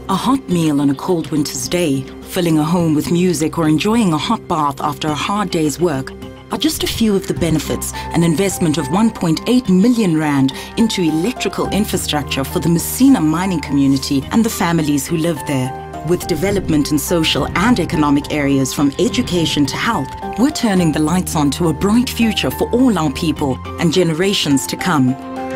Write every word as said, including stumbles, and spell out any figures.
A hot meal on a cold winter's day, filling a home with music or enjoying a hot bath after a hard day's work are just a few of the benefits an investment of one point eight million rand into electrical infrastructure for the Messina mining community and the families who live there. With development in social and economic areas from education to health, we're turning the lights on to a bright future for all our people and generations to come.